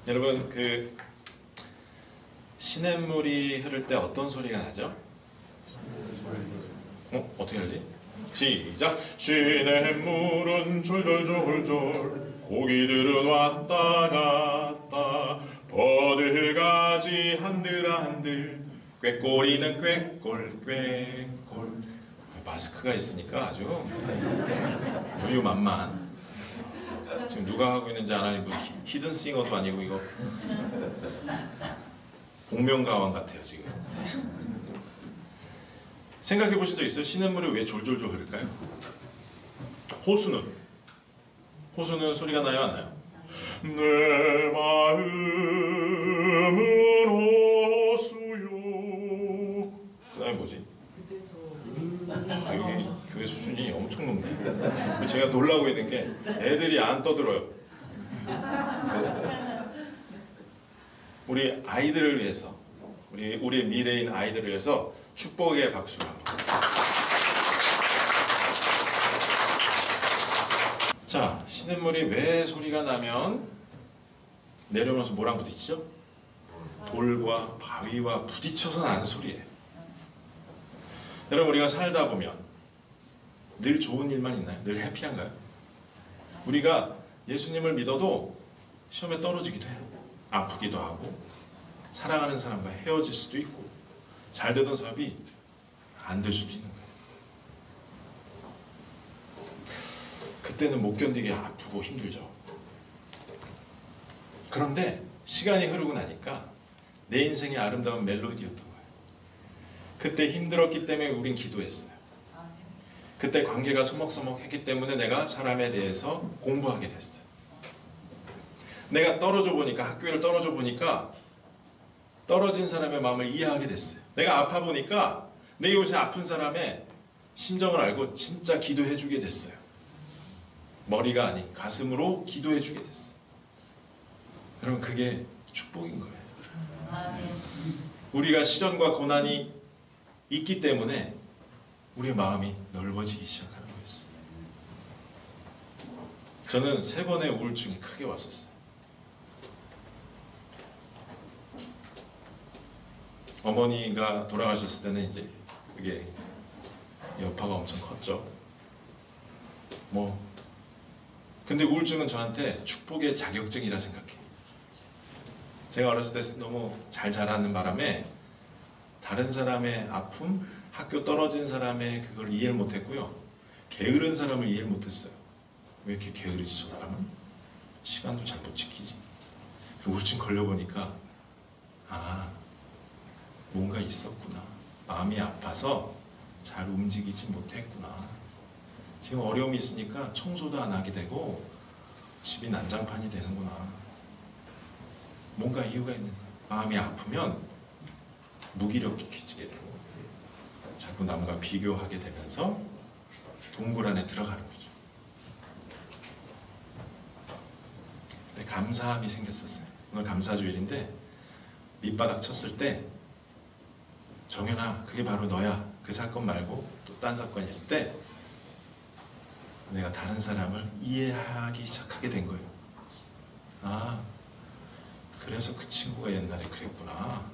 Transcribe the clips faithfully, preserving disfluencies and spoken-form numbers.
여러분, 그 시냇물이 흐를 때 어떤 소리가 나죠? 어? 어떻게 하지? 시작! 시냇물은 졸졸졸졸 고기들은 왔다 갔다 버들가지 한들 한들 꾀꼬리는 꾀꼴 꾀꼴. 마스크가 있으니까 아주 여유만만. 지금 누가 하고 있는지 알아요? 무슨 히든싱어도 아니고 이거 복면가왕 같아요 지금. 생각해 보신 적 있어요? 시냇물이 왜 졸졸졸 흐를까요? 호수는? 호수는 소리가 나요 안 나요? 내 마음은 호수요. 그 다음에 뭐지? 아, 여기 교회 수준이 엄청 높네. 제가 놀라고 있는 게 애들이 안 떠들어요. 우리 아이들을 위해서, 우리 우리 미래인 아이들을 위해서 축복의 박수를 한번. 자, 시냇물이 왜 소리가 나면 내려오면서 뭐랑 부딪히죠? 돌과 바위와 부딪혀서 나는 소리예요. 여러분, 우리가 살다 보면 늘 좋은 일만 있나요? 늘 해피한가요? 우리가 예수님을 믿어도 시험에 떨어지기도 해요. 아프기도 하고 사랑하는 사람과 헤어질 수도 있고 잘 되던 사업이 안 될 수도 있는 거예요. 그때는 못 견디게 아프고 힘들죠. 그런데 시간이 흐르고 나니까 내 인생의 아름다운 멜로디였던 거예요. 그때 힘들었기 때문에 우린 기도했어요. 그때 관계가 서먹서먹했기 때문에 내가 사람에 대해서 공부하게 됐어요. 내가 떨어져 보니까, 학교를 떨어져 보니까 떨어진 사람의 마음을 이해하게 됐어요. 내가 아파 보니까 내 이웃에 아픈 사람의 심정을 알고 진짜 기도해 주게 됐어요. 머리가 아닌 가슴으로 기도해 주게 됐어요. 여러분, 그게 축복인 거예요. 우리가 시련과 고난이 있기 때문에 우리의 마음이 넓어지기 시작하는 거였어요. 저는 세 번의 우울증이 크게 왔었어요. 어머니가 돌아가셨을 때는 이제 그게 여파가 엄청 컸죠. 뭐 근데 우울증은 저한테 축복의 자격증이라 생각해요. 제가 어렸을 때 너무 잘 자라는 바람에 다른 사람의 아픔, 학교 떨어진 사람의 그걸 이해를 못했고요. 게으른 사람을 이해를 못했어요. 왜 이렇게 게으르지 저 사람은? 시간도 잘 못 지키지. 우울증 걸려보니까 아, 뭔가 있었구나. 마음이 아파서 잘 움직이지 못했구나. 지금 어려움이 있으니까 청소도 안 하게 되고 집이 난장판이 되는구나. 뭔가 이유가 있는 거야. 마음이 아프면 무기력해지게 되고 자꾸 남과 비교하게 되면서 동굴 안에 들어가는 거죠. 근데 감사함이 생겼었어요. 오늘 감사주일인데 밑바닥 쳤을 때 정연아, 그게 바로 너야. 그 사건 말고 또 딴 사건이 있을 때 내가 다른 사람을 이해하기 시작하게 된 거예요. 아, 그래서 그 친구가 옛날에 그랬구나.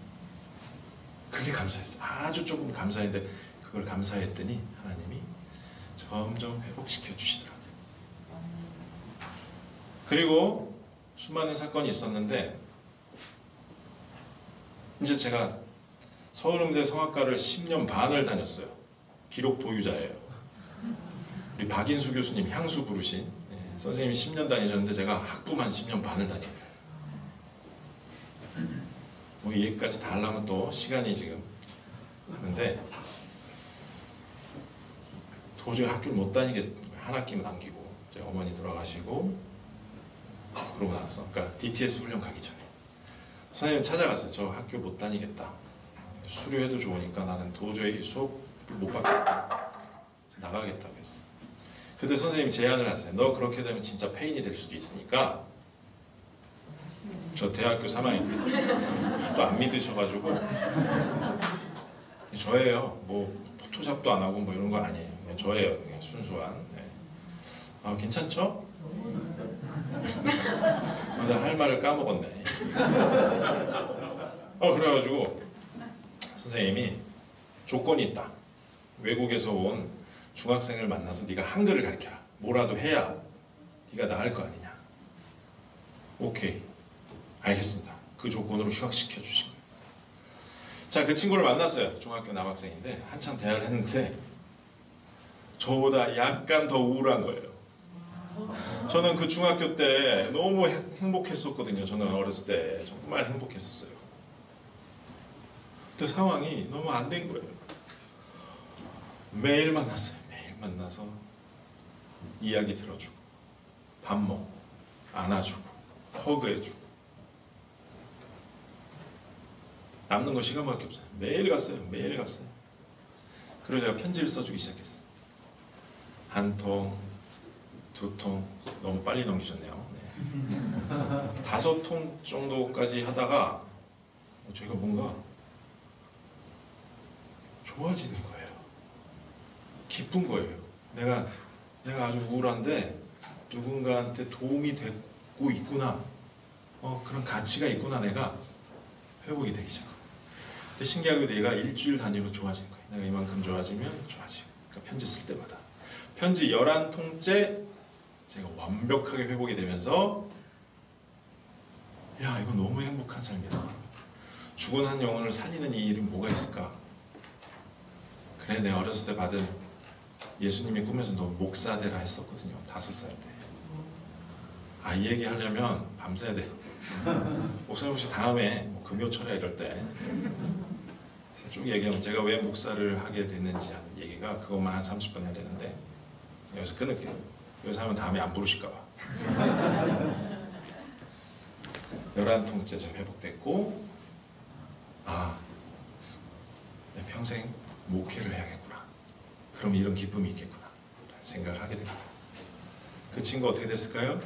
그게 감사했어요. 아주 조금 감사했는데 그걸 감사했더니 하나님이 점점 회복시켜 주시더라고요. 그리고 수많은 사건이 있었는데 이제 제가 서울음대 성악과를 십 년 반을 다녔어요. 기록 보유자예요. 우리 박인수 교수님 향수 부르신 네, 선생님이 십 년 다니셨는데 제가 학부만 십 년 반을 다녀요. 뭐 이 얘기까지 다 하려면 또 시간이 지금 하는데 도저히 학교를 못 다니게 한 학기만 남기고 이제 어머니 돌아가시고 그러고 나서 그러니까 디티에스 훈련 가기 전에 선생님 찾아갔어요. 저 학교 못 다니겠다. 수료해도 좋으니까 나는 도저히 수업을 못 받겠다. 나가겠다고 했어요. 그때 선생님이 제안을 하세요. 너 그렇게 되면 진짜 폐인이 될 수도 있으니까 저 대학교 삼 학년 때 또 안 믿으셔가지고 저예요. 뭐 포토샵도 안 하고 뭐 이런 거 아니에요. 그냥 저예요. 그냥 순수한. 네. 아 괜찮죠? 근데 할 말을 까먹었네. 어 그래가지고 선생님이 조건이 있다. 외국에서 온 중학생을 만나서 네가 한글을 가르쳐라. 뭐라도 해야 네가 나을 거 아니냐. 오케이, 알겠습니다. 그 조건으로 휴학시켜 주신 거예요. 자, 그 친구를 만났어요. 중학교 남학생인데 한참 대화를 했는데 저보다 약간 더 우울한 거예요. 저는 그 중학교 때 너무 행복했었거든요. 저는 어렸을 때 정말 행복했었어요. 근데 상황이 너무 안 된 거예요. 매일 만났어요. 매일 만나서 이야기 들어주고 밥 먹고 안아주고 허그해주고 남는 거 시간밖에 없어요. 매일 갔어요. 매일 갔어요. 그래서 제가 편지를 써주기 시작했어요. 한 통, 두 통, 너무 빨리 넘기셨네요. 네. 다섯 통 정도까지 하다가 제가 뭔가 좋아지는 거예요. 기쁜 거예요. 내가 내가 아주 우울한데 누군가한테 도움이 되고 있구나. 어, 그런 가치가 있구나. 내가 회복이 되기 시작해요. 근데 신기하게도 얘가 일주일 단위로 좋아진 거예요. 내가 이만큼 좋아지면 좋아지고. 그러니까 편지 쓸 때마다. 편지 열한 통째 제가 완벽하게 회복이 되면서 야, 이거 너무 행복한 삶이다. 죽은 한 영혼을 살리는 이 일은 뭐가 있을까? 그래, 내가 어렸을 때 받은 예수님이 꿈에서 너 목사 되라 했었거든요. 다섯 살 때. 아, 이 얘기 하려면 밤새야 돼요. 목사님 혹시 다음에 뭐 금요철에 이럴 때 쭉 얘기하면 제가 왜 목사를 하게 됐는지 하는 얘기가 그것만 한 삼십 분 해야 되는데 여기서 끊을게요. 여기서 하면 다음에 안 부르실까 봐. 열한 통째 제가 회복됐고 아, 내 평생 목회를 해야겠구나. 그럼 이런 기쁨이 있겠구나 라는 생각을 하게 됩니다. 그 친구 어떻게 됐을까요?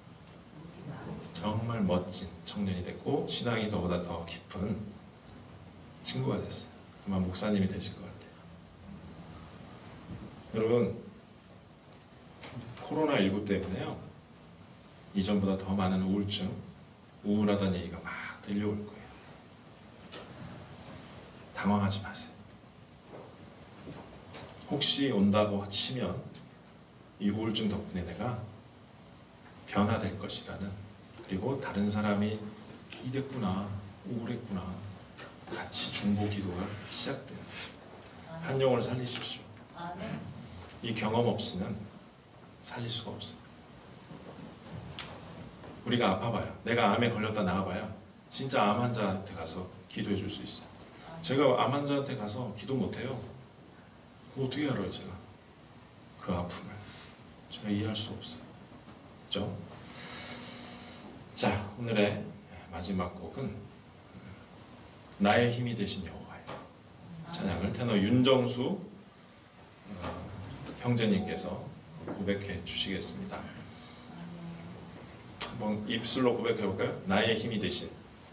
정말 멋진 청년이 됐고 신앙이 더보다 더 깊은 친구가 됐어요. 아마 목사님이 되실 것 같아요. 여러분, 코로나 십구 때문에요 이전보다 더 많은 우울증, 우울하다는 얘기가 막 들려올 거예요. 당황하지 마세요. 혹시 온다고 치면 이 우울증 덕분에 내가 변화될 것이라는, 그리고 다른 사람이 이랬구나, 우울했구나, 같이 중보 기도가 시작돼요. 한 영혼을 살리십시오. 이 경험 없이는 살릴 수가 없어요. 우리가 아파봐요. 내가 암에 걸렸다 나아봐야 진짜 암 환자한테 가서 기도해 줄 수 있어요. 제가 암 환자한테 가서 기도 못해요. 어떻게 알아요, 제가? 그 아픔을. 제가 이해할 수 없어요. 그렇죠? 자, 오늘의 마지막 곡은 나의 힘이 되신 여호와예요. 찬양을 테너 윤정수 어, 형제님께서 고백해 주시겠습니다. 한번 입술로 고백해 볼까요? 나의 힘이 되신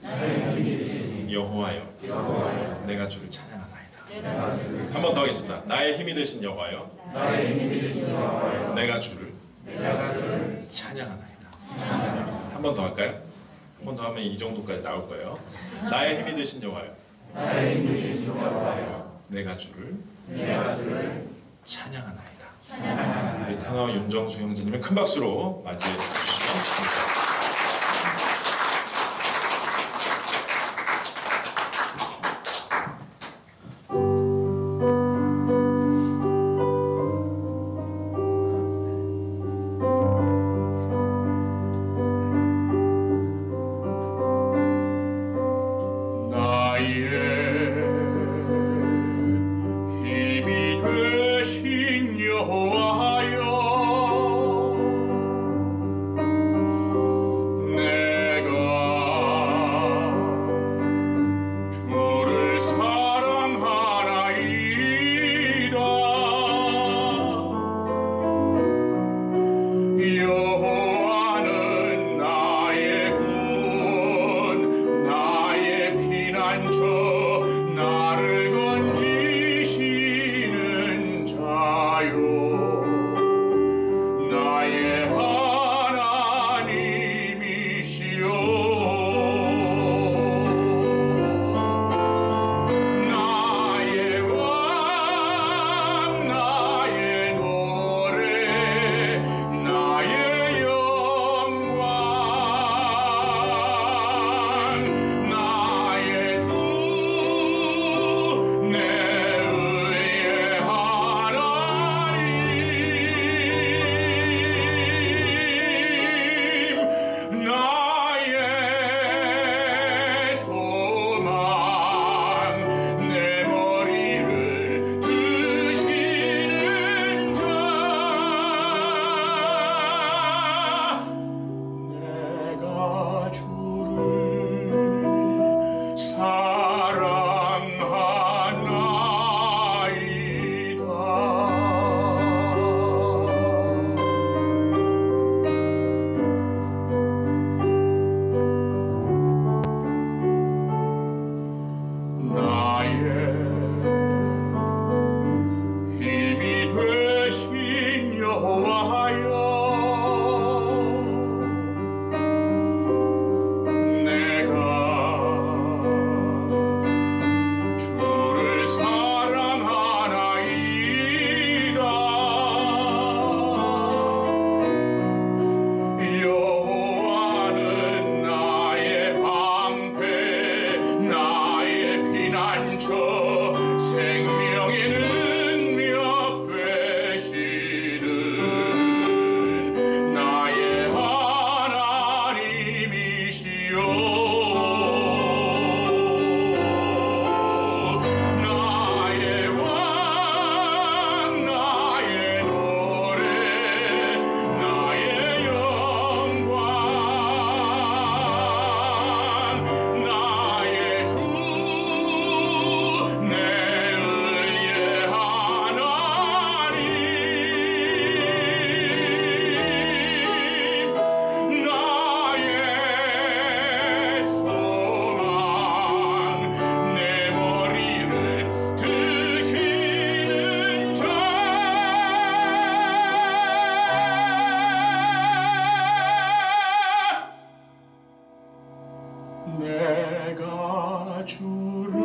여호와여, 여호와여, 내가 주를 찬양하나이다. 한 번 더 하겠습니다. 나의 힘이 되신 여호와여, 나의 힘이 되신 여호와여, 내가 주를, 내가 주를 찬양하나이다. 한 번 더 할까요? 한 번 더 하면 이 정도까지 나올 거예요. 나의 힘이 되신 여호와여, 나의 힘이 되신 여호와여, 내가 주를, 내가 주를 찬양하나이다. 찬양하나이다. 우리 테너 윤정수 형제님을 큰 박수로 맞이해 주시면 감사합니다. 여호와여 내가 주를